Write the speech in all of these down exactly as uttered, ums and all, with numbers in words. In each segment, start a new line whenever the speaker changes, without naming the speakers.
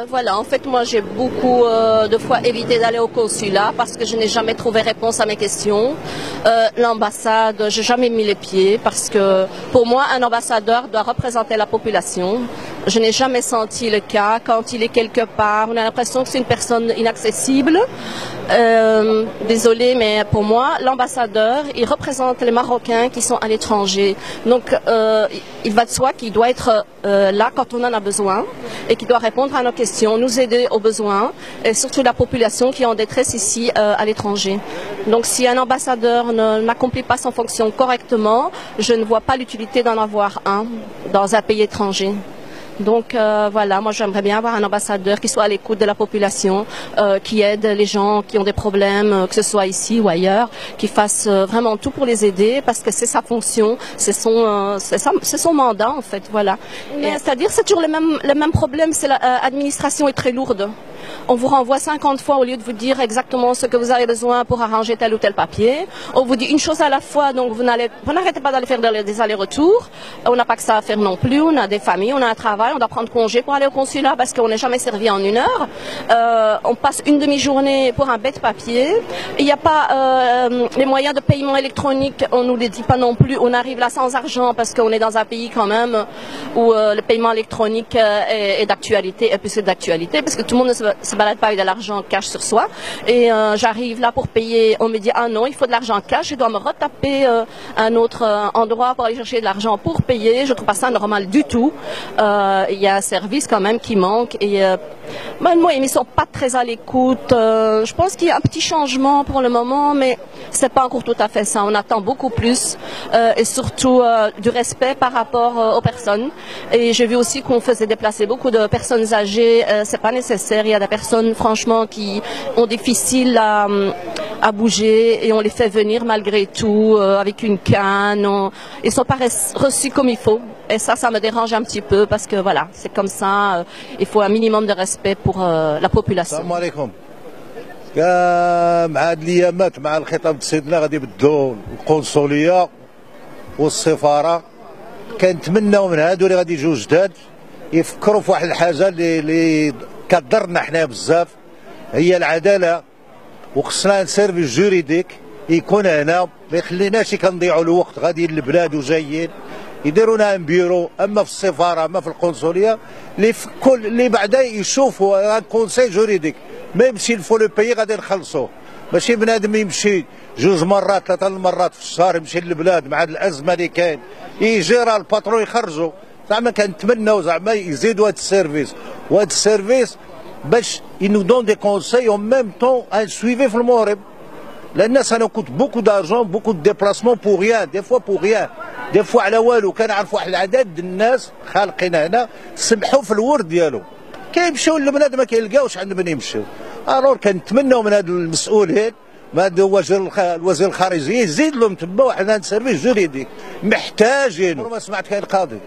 voilà, en fait, moi j'ai beaucoup euh, de fois évité d'aller au consulat parce que je n'ai jamais trouvé réponse à mes questions. Euh, L'ambassade, j'ai jamais mis les pieds parce que pour moi, un ambassadeur doit représenter la population. Je n'ai jamais senti le cas. Quand il est quelque part, on a l'impression que c'est une personne inaccessible. Euh, désolé, mais pour moi, l'ambassadeur, il représente les Marocains qui sont à l'étranger. Donc, euh, il va de soi qu'il doit être euh, là quand on en a besoin et qu'il doit répondre à nos questions, nous aider aux besoins et surtout la population qui est en détresse ici euh, à l'étranger. Donc, si un ambassadeur n'accomplit pas son fonction correctement, je ne vois pas l'utilité d'en avoir un dans un pays étranger. Donc euh, voilà, moi j'aimerais bien avoir un ambassadeur qui soit à l'écoute de la population, euh, qui aide les gens qui ont des problèmes, que ce soit ici ou ailleurs, qui fasse euh, vraiment tout pour les aider parce que c'est sa fonction, c'est son, euh, c'est son mandat en fait, voilà. C'est-à-dire c'est toujours le même, le même problème, c'est l'administration est très lourde. On vous renvoie cinquante fois au lieu de vous dire exactement ce que vous avez besoin pour arranger tel ou tel papier. On vous dit une chose à la fois, donc vous n'arrêtez pas d'aller faire des allers-retours. On n'a pas que ça à faire non plus, on a des familles, on a un travail, on doit prendre congé pour aller au consulat parce qu'on n'est jamais servi en une heure. Euh, on passe une demi-journée pour un bête papier. Il n'y a pas euh, les moyens de paiement électronique, on ne nous les dit pas non plus. On arrive là sans argent parce qu'on est dans un pays quand même où euh, le paiement électronique est, est d'actualité, et puis c'est d'actualité parce que tout le monde ne se se balade pas avec de l'argent cash sur soi et euh, j'arrive là pour payer, on me dit ah non il faut de l'argent cash, je dois me retaper euh, un autre euh, endroit pour aller chercher de l'argent pour payer. Je trouve pas ça normal du tout. Euh, il y a un service quand même qui manque et euh, ben, moi ils ne sont pas très à l'écoute. Euh, je pense qu'il y a un petit changement pour le moment mais c'est pas encore tout à fait ça. On attend beaucoup plus euh, et surtout euh, du respect par rapport euh, aux personnes. Et j'ai vu aussi qu'on faisait déplacer beaucoup de personnes âgées. Euh, c'est pas nécessaire. Il y a des personnes franchement qui ont difficile à, à bouger et on les fait venir malgré tout euh, avec une canne. On, ils sont pas reçus comme il faut et ça, ça me dérange un petit peu parce que voilà, c'est comme ça. Euh, il faut un minimum de respect pour euh, la population.
السلام عليكم. مع هاد الايامات مع الخطاب سيدنا غادي يبدو القنصليه والسفاره، كنتمناو من هادو اللي غادي يجوا جداد يفكروا في واحد الحاجه اللي اللي كضرنا حنا بزاف، هي العداله. وخصنا سيرفيس جوريديك يكون هنا، ما يخليناش كنضيعوا الوقت غاديين للبلاد وجايين. يديروا لنا ان بيرو اما في السفاره اما في القنصليه اللي في كل اللي بعدا يشوفوا ان كونساي جوريديك، ما يمشي الفو لو بيي غادي نخلصوا. ماشي بنادم يمشي جوج مرات ثلاثه المرات في الشهر يمشي للبلاد مع هاد الازمه اللي كاين، يجي راه الباترون يخرجوا. زعما كنتمناو زعما يزيدوا هاد السيرفيس وهاد السيرفيس باش ينو دون دي كونساي او ميم طون ان سويفي في المغرب، لان سا نو كوت بوكو دارجون بوكو دو ديبلاسمون بور ريان، دي فوا بور ريان، دي فوا على والو. كنعرف واحد العدد د الناس خالقين هنا سمحوا في الورد ديالو، كيمشيو للبلاد ما كيلقاوش عند من يمشيو. الور كنتمناو من هاد المسؤولين، ما هاد الوزير الوزير الخارجيه يزيد لهم تما واحد هاد السيرفيس جوريديك محتاجينه. ما سمعت كاين قاضي،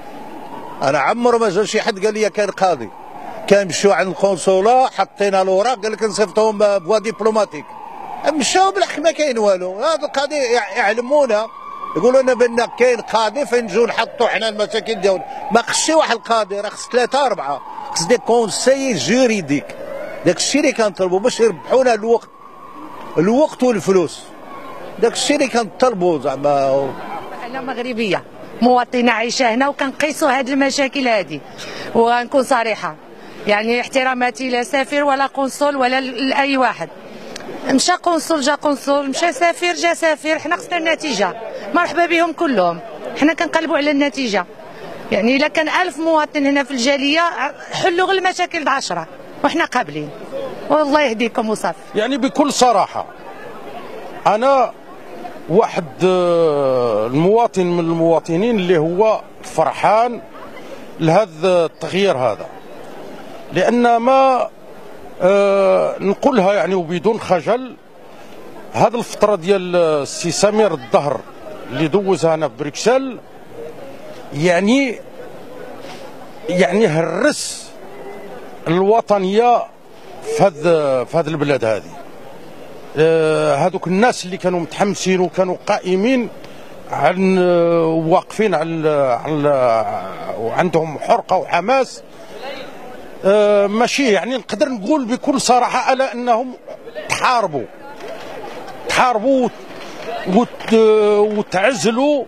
انا عمرو ما جا شي حد قال لي كاين قاضي. كنمشيو عند القنصله حطينا الاوراق قال لك نصيفطوهم بوا دبلوماتيك، مشاو بالحق ما كاين والو. هذا القاضي يعلمونا يقولوا لنا بان كاين قاضي فين نجيو نحطوا حنا المساكين ديالنا. ما خصش واحد القاضي، راه خص ثلاثه اربعه، خص دي كونساي جوريديك. داك الشيء اللي كنطلبوا باش يربحونا الوقت، الوقت والفلوس. داك الشيء اللي كنطلبوا زعما.
انا مغربيه مواطنه عايشه هنا وكنقيسوا هذه المشاكل هذه، ونكون صريحه يعني احتراماتي لا سفير ولا قنصل ولا لاي واحد. مشى قنصل جا قنصل، مشى سفير جا سفير، حنا خصنا النتيجه. مرحبا بهم كلهم، حنا كنقلبوا على النتيجه. يعني الا كان ألف مواطن هنا في الجاليه حلوا غير المشاكل د عشرة وحنا قابلين. والله يهديكم وصافي. يعني
بكل صراحه انا واحد المواطن من المواطنين اللي هو فرحان لهذا التغيير هذا، لان ما أه نقولها يعني وبدون خجل، هذه الفتره ديال السي سمير الدهر اللي دوزها هنا في بروكسل يعني يعني هرس الوطنيه في هذا في هذه البلاد هذه. أه هذوك الناس اللي كانوا متحمسين وكانوا قائمين عن واقفين على على وعندهم حرقه وحماس، آه ماشي يعني نقدر نقول بكل صراحه على انهم تحاربوا تحاربوا وتعزلوا،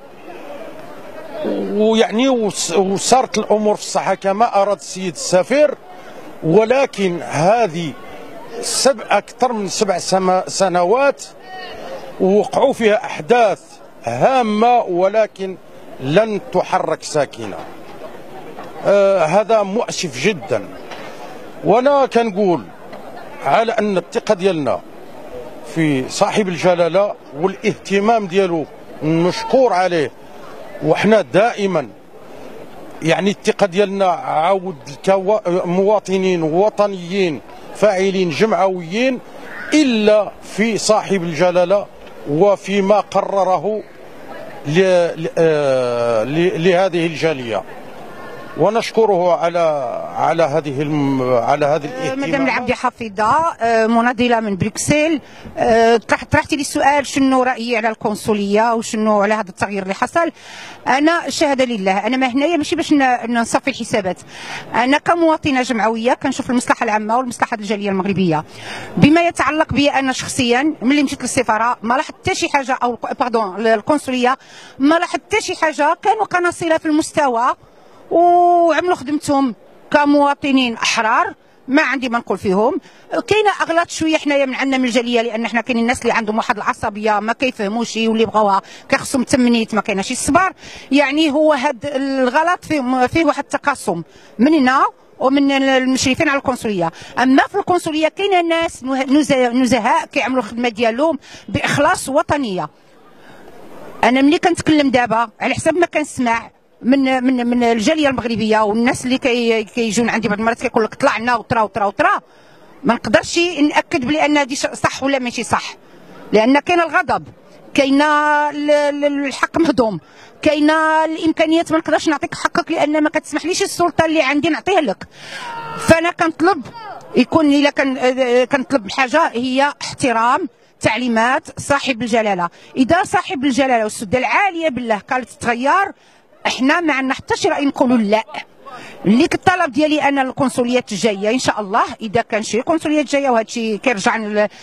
ويعني وصارت الامور في الصحه كما اراد السيد السفير. ولكن هذه سبع اكثر من سبع سنوات وقعوا فيها احداث هامه ولكن لن تحرك ساكنه. آه هذا مؤسف جدا. وانا كنقول على ان الثقه ديالنا في صاحب الجلاله والاهتمام ديالو مشكور عليه، وحنا دائما يعني الثقه ديالنا عاود كمواطنين وطنيين فاعلين جمعويين الا في صاحب الجلاله وفيما قرره لهذه الجاليه، ونشكره على على هذه الم... على هذه الاهتمام.
مدام العبدي حفيظه مناضله من بروكسل، طرحتي لي السؤال شنو رايي على القنصليه وشنو على هذا التغيير اللي حصل. انا الشهاده لله انا ما هنايا ماشي باش نصفي الحسابات، انا كمواطنه جمعويه كنشوف المصلحه العامه والمصلحه الجاليه المغربيه. بما يتعلق بي انا شخصيا ملي مشيت للسفاره ما لاحظت حتى شي حاجه، او باردون القنصليه ما لاحظت حتى شي حاجه، كانوا قناصله في المستوى وعملوا خدمتهم كمواطنين احرار، ما عندي ما نقول فيهم. كاينه اغلاط شويه حنايا من عندنا من الجاليه، لان حنا كاينين الناس اللي عندهم واحد العصبيه ما كيفهموش واللي بغاوها كيخصهم تمنيت ما كايناش الصبر. يعني هو هذا الغلط فيه فيه واحد التقاسم مننا ومن المشرفين على القنصليه. اما في القنصليه كاينه ناس نزهاء كيعملوا الخدمه ديالهم باخلاص وطنيه. انا ملي كنتكلم دابا على حسب ما كنسمع من من من الجاليه المغربيه والناس اللي كي كيجون عندي بعض المرات كيقول لك طلعنا وطرا وطرا وطرا، ما نقدرش ناكد بلي ان هذه صح ولا ماشي صح، لان كاين الغضب، كاين الحق مهضوم، كاين الامكانيات ما نقدرش نعطيك حقك لان ما كتسمحليش السلطه اللي عندي نعطيها لك. فانا كنطلب يكون الا كنطلب حاجه هي احترام تعليمات صاحب الجلاله. اذا صاحب الجلاله والسده العاليه بالله قالت تغير، احنا ما عندنا حتى شي راي نقولوا لا. اللي الطلب ديالي انا القنصليات الجايه ان شاء الله اذا كان شي قنصليات جايه، وهذا الشيء كيرجع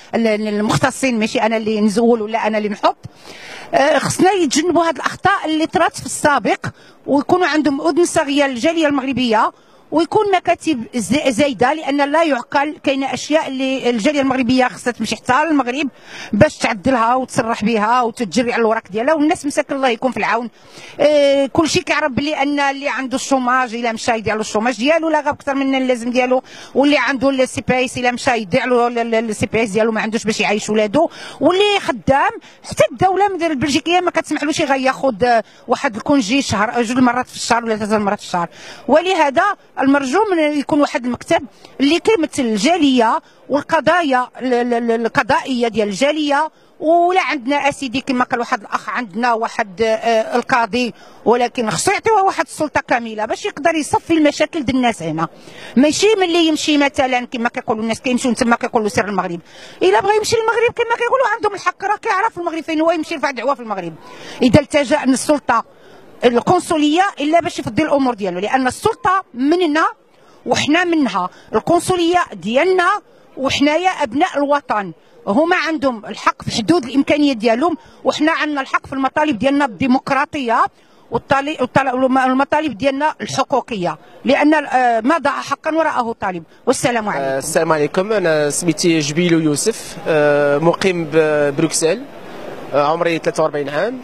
للمختصين ماشي انا اللي نزول ولا انا اللي نحط. آه خصنا يتجنبوا هذه الاخطاء اللي طرات في السابق، ويكونوا عندهم اذن صاغيه للجاليه المغربيه، ويكون مكاتب زايده، لان لا يعقل كاينه اشياء اللي الجاليه المغربيه خصها تمشي حتى للمغرب باش تعدلها وتصرح بها وتجري على الوراق ديالها، والناس مساكن الله يكون في العون. آه كل شيء كيعرف بلي ان اللي عنده الشوماج الا مشى يدير له الشوماج ديالو لا غاب اكثر من اللازم ديالو، واللي عنده السي بي اس الا مشى يدير له السي بي اس ديالو ما عندوش باش يعيش ولادو، واللي خدام حتى الدوله من البلجيكيه ما كتسمحلوش غياخذ واحد الكونجي شهر جوج مرات في الشهر ولا ثلاث مرات في الشهر. ولهذا المرجو من يكون واحد المكتب اللي كيمثل الجاليه والقضايا القضائيه ديال الجاليه. ولا عندنا اسيدي كما قال واحد الاخ عندنا واحد آه القاضي، ولكن خصو يعطيوه واحد السلطه كامله باش يقدر يصفي المشاكل ديال الناس هنا. ماشي ملي يمشي مثلا كما كيقولوا الناس كيمشيو تما كيقولوا سير المغرب، الا بغى يمشي للمغرب كما كيقولوا عندهم الحق، راه كيعرف المغرب فين هو يمشي يرفع دعوه في المغرب. اذا التجا للسلطه القنصليه الا باش يفضي الامور ديالو، لان السلطه مننا وحنا منها، القنصليه ديالنا وحنايا ابناء الوطن، هما عندهم الحق في حدود الامكانيات ديالهم، وحنا عندنا الحق في المطالب ديالنا بالديمقراطيه والمطالب ديالنا الحقوقيه، لان ما ضاع حقا وراءه طالب. والسلام عليكم.
السلام عليكم، انا سميتي جبيلو يوسف، مقيم ببروكسل، عمري ثلاثة وأربعين عام.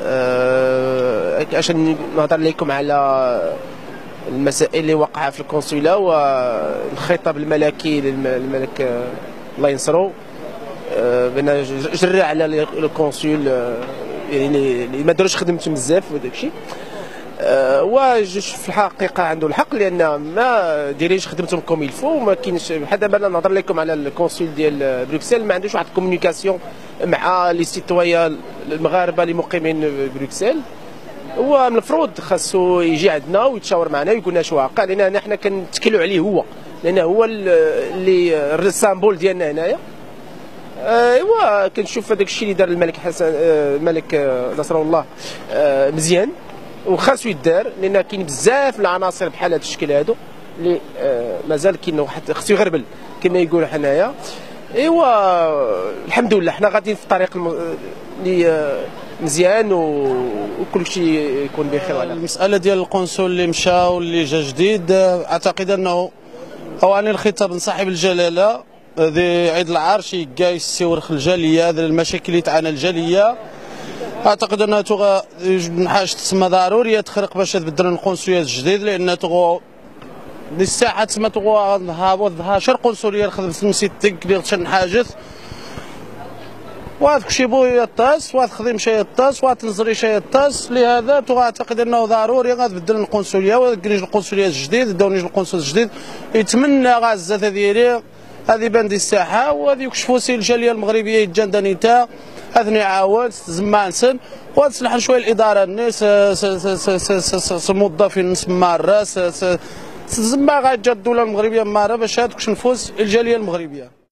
عشان نهضر لكم على المسائل اللي وقعها في القنصله والخطاب الملكي للملك الله ينصرو، بان جرى على القنصل يعني اللي ما داروش خدمتهم بزاف وداك الشيء. وجوج في الحقيقه عنده الحق، لان ما دايرينش خدمتهم كوم يلفو. ما كاينش بحال دابا انا نهضر لكم على القنصل ديال بروكسل، ما عندوش واحد الكومونيكاسيون مع لي سيتويان المغاربه اللي مقيمين بروكسل. هو من المفروض خاصو يجي عندنا ويتشاور معنا ويقول لنا شو واقع، لان حنا كنتكلوا عليه هو، لان هو اللي السامبول ديالنا هنايا. ايوا كنشوف هذاك الشيء اللي دار الملك حسن الملك نصر الله مزيان وخاصو يدار، لان كاين بزاف العناصر بحال هذا الشكل هادو اللي مازال كاين واحد خصو يغربل كما يقولوا حنايا. ايوا الحمد لله حنا غاديين في الطريق اللي مزيان وكل شيء يكون بخير.
المساله ديال القنصل اللي مشى واللي جا جديد، اعتقد انه اواني الخطاب من صاحب الجلاله ذي عيد العرش جاي يستورخ الجاليه، هذه المشاكل اللي تعانى الجاليه. اعتقد انها تغا من حاجه تسمى ضروريه تخرق باش تبدل القنصليه الجديد، لان تغو للساعه تسمى تغو ها شر قنصليه خدمت نسيتك اللي غتشن حاجث وهذاك شي بو يطاس وهذا خديم شي يطاس وهذا تنزري شي يطاس. لهذا اعتقد انه ضروري غتبدل القنصليه وكريج القنصليه الجديد دونيج القنصل الجديد. يتمنى غازه ديالي هذه باندي الساحه وهذه يكشفوا سي الجاليه المغربيه يتجندنيتا اذني عاود زمان سن وتصلح شويه الاداره الناس الموظفين نسمى الراس زعما غتجا الدوله المغربيه ماره باش هذوك نفوس الجاليه المغربيه.